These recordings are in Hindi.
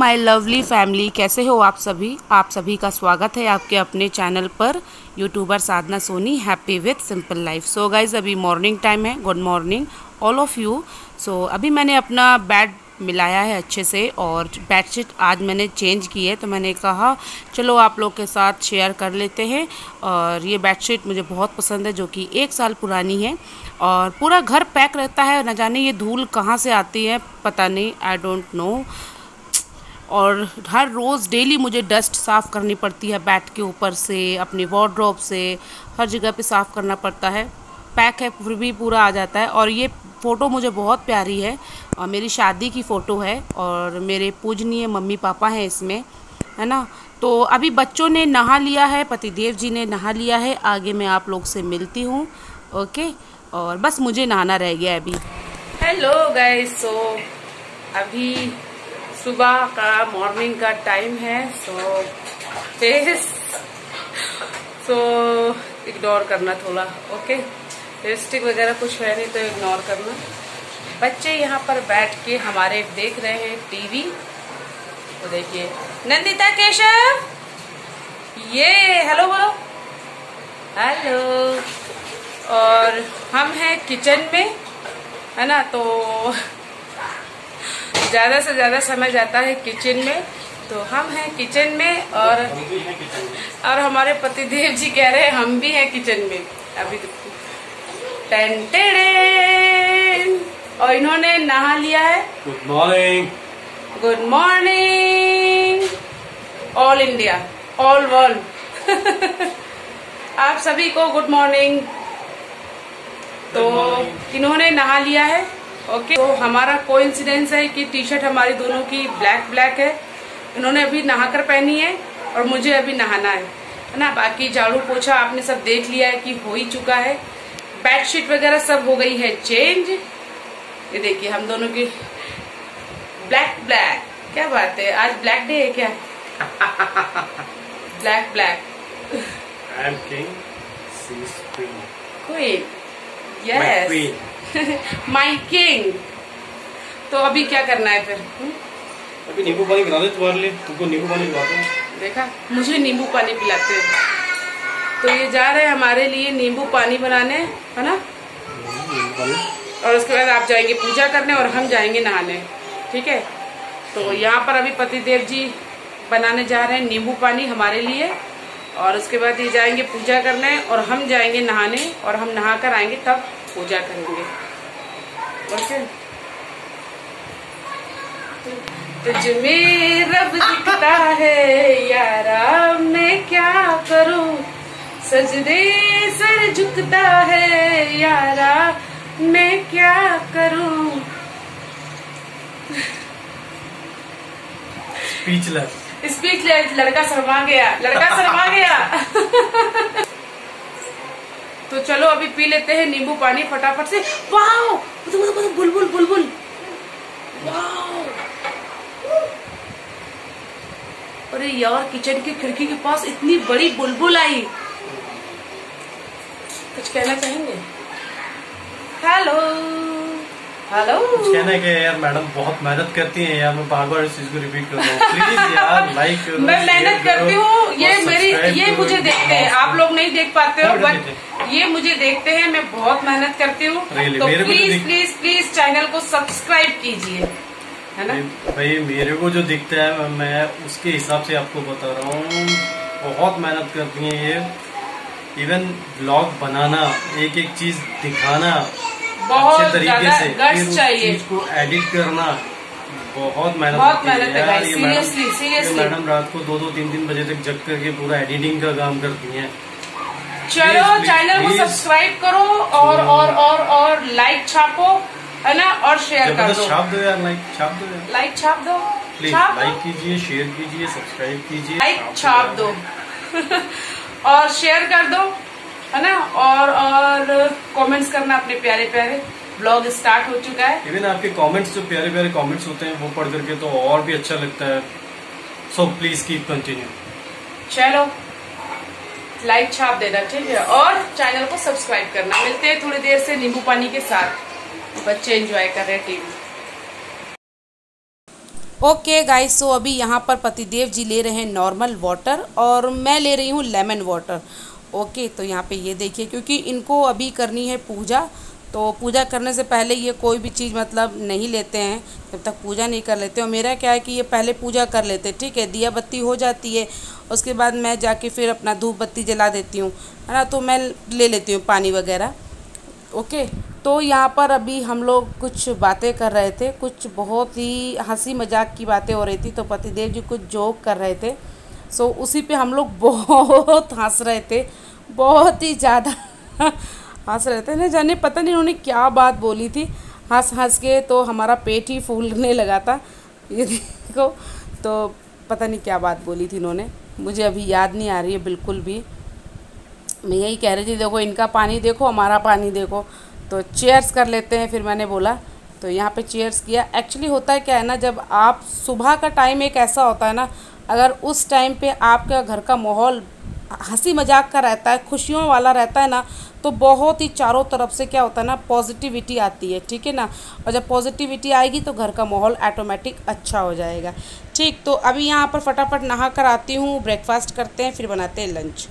माय लवली फैमिली, कैसे हो आप सभी। आप सभी का स्वागत है आपके अपने चैनल पर youtuber Sadhana Soni happy with simple life. So guys अभी मॉर्निंग टाइम है। Good morning all of you. So अभी मैंने अपना बेड मिलाया है अच्छे से और बेडशीट आज मैंने चेंज की है, तो मैंने कहा चलो आप लोग के साथ शेयर कर लेते हैं। और ये बेडशीट मुझे बहुत पसंद है, जो कि 1 साल पुरानी है और पूरा घर पैक रहता है। न जाने ये धूल कहाँ से आती है, पता नहीं, आई डोंट नो। और हर रोज़ डेली मुझे डस्ट साफ़ करनी पड़ती है, बेड के ऊपर से, अपनी वार्डरोब से, हर जगह पे साफ़ करना पड़ता है। पैक है फिर भी पूरा आ जाता है। और ये फ़ोटो मुझे बहुत प्यारी है और मेरी शादी की फ़ोटो है और मेरे पूजनीय मम्मी पापा हैं इसमें, है ना। तो अभी बच्चों ने नहा लिया है, पतिदेव जी ने नहा लिया है। आगे मैं आप लोग से मिलती हूँ, ओके। और बस मुझे नहाना रह गया अभी। हेलो गाइस, सो अभी सुबह का मॉर्निंग का टाइम है। सो इग्नोर करना थोड़ा, ओके। लिपस्टिक वगैरह कुछ है नहीं तो इग्नोर करना। बच्चे यहाँ पर बैठ के हमारे देख रहे हैं टीवी। तो देखिए नंदिता केशव, ये हेलो बोलो, हेलो। और हम हैं किचन में, है ना। तो ज़्यादा से ज़्यादा समय जाता है किचन में। तो हम हैं किचन में और हमारे पतिदेव जी कह रहे हैं हम भी हैं किचन में अभी। Ten ten. और इन्होंने नहा लिया है। Good morning, good morning all India, all world. आप सभी को गुड मॉर्निंग। तो इन्होंने नहा लिया है, ओके। तो हमारा कोइंसिडेंस है कि टी शर्ट हमारी दोनों की ब्लैक ब्लैक है। इन्होंने अभी नहाकर पहनी है और मुझे अभी नहाना है ना। बाकी झाड़ू पोछा आपने सब देख लिया है कि हो ही चुका है। बेडशीट वगैरह सब हो गई है चेंज। ये देखिए हम दोनों की ब्लैक ब्लैक, क्या बात है, आज ब्लैक डे है क्या? Black black. I am king, she is queen. Queen, yes, my king. तो अभी क्या करना है फिर? अभी नींबू पानी बना दे तुम्हारे लिए, तुमको नींबू पानी पिलाते हैं। देखा, मुझे नींबू पानी पिलाते हैं। तो ये जा रहे हैं हमारे लिए नींबू पानी बनाने, है ना। और उसके बाद आप जाएंगे पूजा करने और हम जाएंगे नहाने, ठीक है। तो यहाँ पर अभी पतिदेव जी बनाने जा रहे हैं नींबू पानी हमारे लिए और उसके बाद ये जाएंगे पूजा करने और हम जाएंगे नहाने और हम नहा कर आएंगे तब पूजा करेंगे, ओके। तुझ में रब दिखता है यारा, मैं क्या करूं, सजदे सर झुकता है यारा, मैं क्या करूं। स्पीचलेस, लड़का शर्मा गया, लड़का शर्मा गया। तो चलो अभी पी लेते हैं नींबू पानी फटाफट से। वाओ, बुलबुल बुलबुल, वाओ। अरे यार, किचन की खिड़की के पास इतनी बड़ी बुलबुल आई। कुछ कहना चाहेंगे? Hello hello. कहना है कि यार मैडम बहुत मेहनत करती हैं यार, मैं बार बार इस चीज को रिपीट कर रहा हूँ। प्लीज यार लाइक करो। मैं मेहनत करती हूँ, ये मुझे देखते हैं, आप लोग नहीं देख पाते हो बट ये मुझे देखते हैं। मैं बहुत मेहनत करती हूँ। तो प्लीज प्लीज प्लीज चैनल को सब्सक्राइब कीजिए, है ना भाई। मेरे को जो दिखता है मैं उसके हिसाब से आपको बता रहा हूँ। बहुत मेहनत करती हैं ये। इवन ब्लॉग बनाना, एक एक चीज दिखाना बहुत अच्छे तरीके से, गट्स चाहिए। चीज को एडिट करना, बहुत मेहनत है यार। ये मैडम रात को 2-3 बजे तक जग करके पूरा एडिटिंग का काम करती हैं। चलो चैनल को सब्सक्राइब करो और लाइक छापो, है ना, और शेयर कर दो। छाप दो यार, लाइक छाप दो यार, लाइक छाप दो, प्लीज। लाइक कीजिए, शेयर कीजिए, सब्सक्राइब कीजिए, लाइक छाप दो और शेयर कर दो, है ना। और कमेंट्स करना अपने प्यारे प्यारे। ब्लॉग स्टार्ट हो चुका है। इवन आपके कमेंट्स, जो प्यारे प्यारे कमेंट्स होते हैं, वो पढ़ करके तो और भी अच्छा लगता है। So please keep continue. चलो लाइक छाप देना, ठीक है, और चैनल को सब्सक्राइब करना। मिलते हैं थोड़ी देर से नींबू पानी के साथ। बच्चे एंजॉय कर रहे हैं टीवी। ओके गाइस, सो अभी यहाँ पर पतिदेव जी ले रहे हैं नॉर्मल वाटर और मैं ले रही हूँ लेमन वाटर। ओके, तो यहाँ पे ये देखिए, क्योंकि इनको अभी करनी है पूजा, तो पूजा करने से पहले ये कोई भी चीज़ मतलब नहीं लेते हैं जब तक पूजा नहीं कर लेते। और मेरा क्या है कि ये पहले पूजा कर लेते हैं, ठीक है, दिया बत्ती हो जाती है, उसके बाद मैं जाके फिर अपना धूप बत्ती जला देती हूँ, है ना। तो मैं ले लेती हूँ पानी वगैरह। ओके, तो यहाँ पर अभी हम लोग कुछ बातें कर रहे थे, कुछ बहुत ही हंसी मजाक की बातें हो रही थी, तो पतिदेव जी कुछ जोक कर रहे थे। सो उसी पे हम लोग बहुत हंस रहे थे, बहुत ही ज़्यादा हंस रहे थे। नहीं जाने पता नहीं उन्होंने क्या बात बोली थी, हंस हंस के तो हमारा पेट ही फूलने लगा था। ये देखो, तो पता नहीं क्या बात बोली थी इन्होंने, मुझे अभी याद नहीं आ रही है बिल्कुल भी। मैं यही कह रही थी, देखो इनका पानी देखो, हमारा पानी देखो, तो चीयर्स कर लेते हैं। फिर मैंने बोला, तो यहाँ पे चीयर्स किया। एक्चुअली होता है क्या है ना, जब आप सुबह का टाइम एक ऐसा होता है ना, अगर उस टाइम पे आपका घर का माहौल हंसी मजाक का रहता है, खुशियों वाला रहता है ना, तो बहुत ही चारों तरफ से क्या होता है ना, पॉजिटिविटी आती है, ठीक है ना। और जब पॉजिटिविटी आएगी तो घर का माहौल ऑटोमेटिक अच्छा हो जाएगा। ठीक, तो अभी यहाँ पर फटाफट नहा कर आती हूँ, ब्रेकफास्ट करते हैं, फिर बनाते हैं लंच।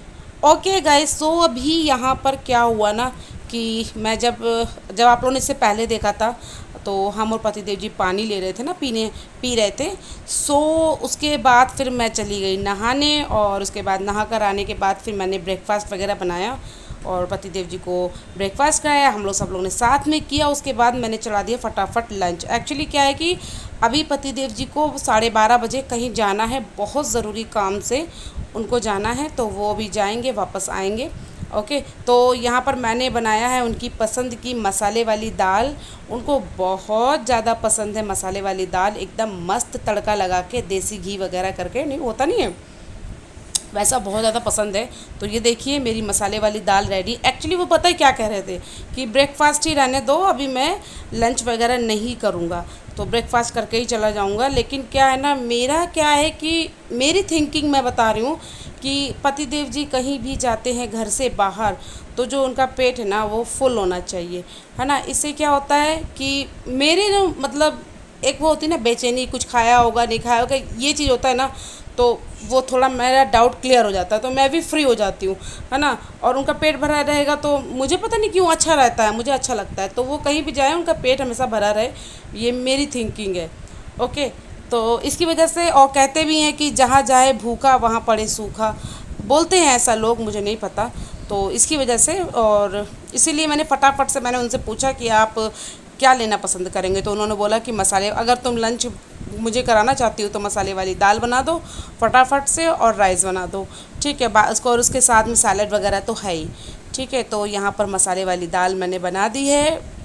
ओके गाइस, सो अभी यहाँ पर क्या हुआ ना कि मैं जब जब आप लोगों ने इससे पहले देखा था, तो हम और पतिदेव जी पानी ले रहे थे ना, पी रहे थे। सो उसके बाद फिर मैं चली गई नहाने, और उसके बाद नहा कर आने के बाद फिर मैंने ब्रेकफास्ट वगैरह बनाया और पतिदेव जी को ब्रेकफास्ट कराया, हम लोग सब लोग ने साथ में किया। उसके बाद मैंने चला दिया फटाफट लंच। एक्चुअली क्या है कि अभी पतिदेव जी को 12:30 बजे कहीं जाना है, बहुत ज़रूरी काम से उनको जाना है, तो वो अभी जाएंगे, वापस आएंगे। ओके, तो यहाँ पर मैंने बनाया है उनकी पसंद की मसाले वाली दाल। उनको बहुत ज़्यादा पसंद है मसाले वाली दाल, एकदम मस्त तड़का लगा के, देसी घी वगैरह करके, नहीं होता नहीं है वैसा, बहुत ज़्यादा पसंद है। तो ये देखिए मेरी मसाले वाली दाल रेडी। एक्चुअली वो पता है क्या कह रहे थे कि ब्रेकफास्ट ही रहने दो, अभी मैं लंच वगैरह नहीं करूँगा, तो ब्रेकफास्ट करके ही चला जाऊँगा। लेकिन क्या है ना, मेरा क्या है कि मेरी थिंकिंग मैं बता रही हूँ कि पतिदेव जी कहीं भी जाते हैं घर से बाहर, तो जो उनका पेट है ना वो फुल होना चाहिए, है ना। इससे क्या होता है कि मेरे जो मतलब एक वो होती है ना बेचैनी, कुछ खाया होगा नहीं खाया होगा, ये चीज़ होता है ना, तो वो थोड़ा मेरा डाउट क्लियर हो जाता है, तो मैं भी फ्री हो जाती हूँ, है ना। और उनका पेट भरा रहेगा तो मुझे पता नहीं क्यों अच्छा रहता है, मुझे अच्छा लगता है। तो वो कहीं भी जाए उनका पेट हमेशा भरा रहे, ये मेरी थिंकिंग है। ओके, तो इसकी वजह से, और कहते भी हैं कि जहाँ जाए भूखा वहाँ पड़े सूखा, बोलते हैं ऐसा लोग, मुझे नहीं पता। तो इसकी वजह से, और इसीलिए मैंने फटाफट से मैंने उनसे पूछा कि आप क्या लेना पसंद करेंगे, तो उन्होंने बोला कि मसाले, अगर तुम लंच मुझे कराना चाहती हो तो मसाले वाली दाल बना दो फटाफट से, और राइस बना दो, ठीक है। उसको, और उसके साथ में सैलड वगैरह तो है ही, ठीक है। तो यहाँ पर मसाले वाली दाल मैंने बना दी है,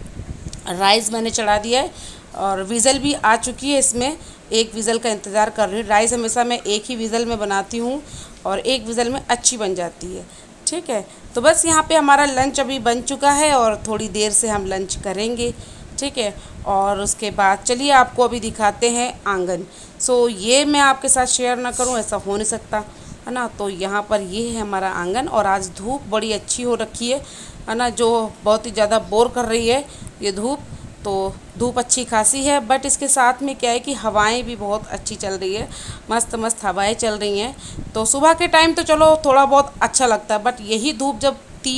राइस मैंने चढ़ा दिया है, और विज़ल भी आ चुकी है। इसमें एक विज़ल का इंतज़ार कर रही हूँ। राइस हमेशा मैं एक ही विज़ल में बनाती हूँ, और एक विज़ल में अच्छी बन जाती है, ठीक है। तो बस यहाँ पे हमारा लंच अभी बन चुका है, और थोड़ी देर से हम लंच करेंगे, ठीक है। और उसके बाद चलिए आपको अभी दिखाते हैं आंगन। सो ये मैं आपके साथ शेयर ना करूँ ऐसा हो नहीं सकता, है ना। तो यहाँ पर ये है हमारा आंगन, और आज धूप बड़ी अच्छी हो रखी है ना, जो बहुत ही ज़्यादा बोर कर रही है ये धूप। तो धूप अच्छी खासी है, बट इसके साथ में क्या है कि हवाएं भी बहुत अच्छी चल रही है, मस्त मस्त हवाएं चल रही हैं। तो सुबह के टाइम तो चलो थोड़ा बहुत अच्छा लगता है, बट यही धूप जब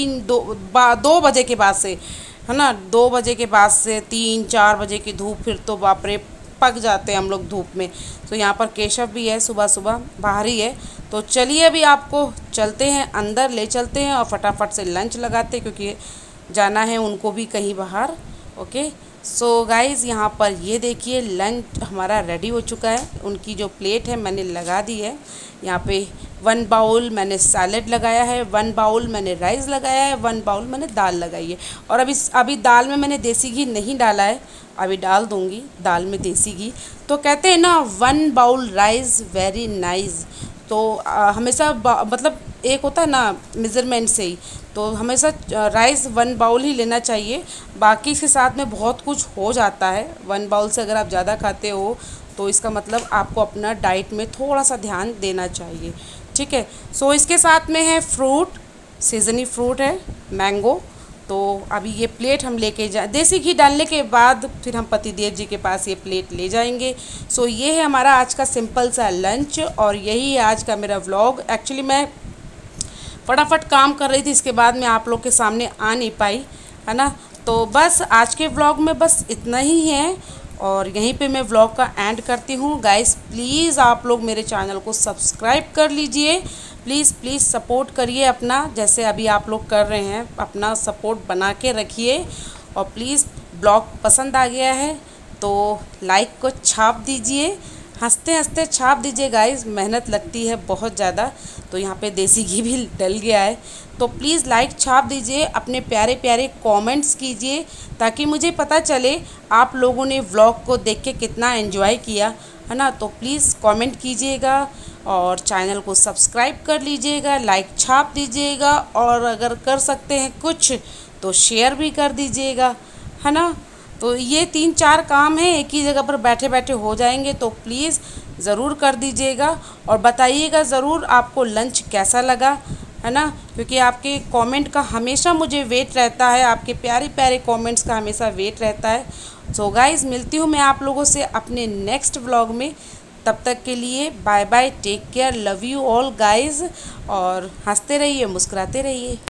2 बजे के बाद से, है ना, 2 बजे के बाद से 3-4 बजे की धूप, फिर तो बाप रे पक जाते हैं हम लोग धूप में। तो यहाँ पर केशव भी है, सुबह सुबह बाहर ही है। तो चलिए अभी आपको चलते हैं अंदर, ले चलते हैं, और फटाफट से लंच लगाते हैं, क्योंकि जाना है उनको भी कहीं बाहर। ओके, सो गाइज़ यहाँ पर ये देखिए लंच हमारा रेडी हो चुका है। उनकी जो प्लेट है मैंने लगा दी है। यहाँ पे 1 बाउल मैंने सैलेड लगाया है, 1 बाउल मैंने राइस लगाया है, 1 बाउल मैंने दाल लगाई है। और अभी दाल में मैंने देसी घी नहीं डाला है, अभी डाल दूँगी दाल में देसी घी। तो कहते हैं ना 1 बाउल राइस वेरी नाइस। तो हमेशा मतलब एक होता है ना मेज़रमेंट से ही, तो हमेशा राइस 1 बाउल ही लेना चाहिए। बाकी इसके साथ में बहुत कुछ हो जाता है। 1 बाउल से अगर आप ज़्यादा खाते हो तो इसका मतलब आपको अपना डाइट में थोड़ा सा ध्यान देना चाहिए, ठीक है। सो इसके साथ में है फ्रूट, सीजनी फ्रूट है मैंगो, तो अभी ये प्लेट हम लेके जा, देसी घी डालने के बाद फिर हम पतिदेव जी के पास ये प्लेट ले जाएंगे। सो ये है हमारा आज का सिंपल सा लंच और यही है आज का मेरा व्लॉग। एक्चुअली मैं फटाफट काम कर रही थी, इसके बाद मैं आप लोग के सामने आ नहीं पाई, है ना। तो बस आज के व्लॉग में बस इतना ही है और यहीं पे मैं व्लॉग का एंड करती हूँ। गाइस प्लीज़ आप लोग मेरे चैनल को सब्सक्राइब कर लीजिए, प्लीज़ सपोर्ट करिए अपना, जैसे अभी आप लोग कर रहे हैं, अपना सपोर्ट बना के रखिए। और प्लीज़ ब्लॉग पसंद आ गया है तो लाइक को छाप दीजिए, हंसते हंसते छाप दीजिए गाइस, मेहनत लगती है बहुत ज़्यादा। तो यहाँ पे देसी घी भी डल गया है, तो प्लीज़ लाइक छाप दीजिए, अपने प्यारे प्यारे कमेंट्स कीजिए ताकि मुझे पता चले आप लोगों ने व्लॉग को देख के कितना एंजॉय किया, है ना। तो प्लीज़ कमेंट कीजिएगा और चैनल को सब्सक्राइब कर लीजिएगा, लाइक छाप दीजिएगा और अगर कर सकते हैं कुछ तो शेयर भी कर दीजिएगा, है ना। तो ये 3-4 काम हैं, एक ही जगह पर बैठे बैठे हो जाएंगे, तो प्लीज़ ज़रूर कर दीजिएगा और बताइएगा ज़रूर आपको लंच कैसा लगा, है ना, क्योंकि आपके कमेंट का हमेशा मुझे वेट रहता है, आपके प्यारे प्यारे कमेंट्स का हमेशा वेट रहता है। सो गाइज़ मिलती हूँ मैं आप लोगों से अपने नेक्स्ट व्लॉग में, तब तक के लिए bye bye, take care, love you all guys और हंसते रहिए, मुस्कुराते रहिए।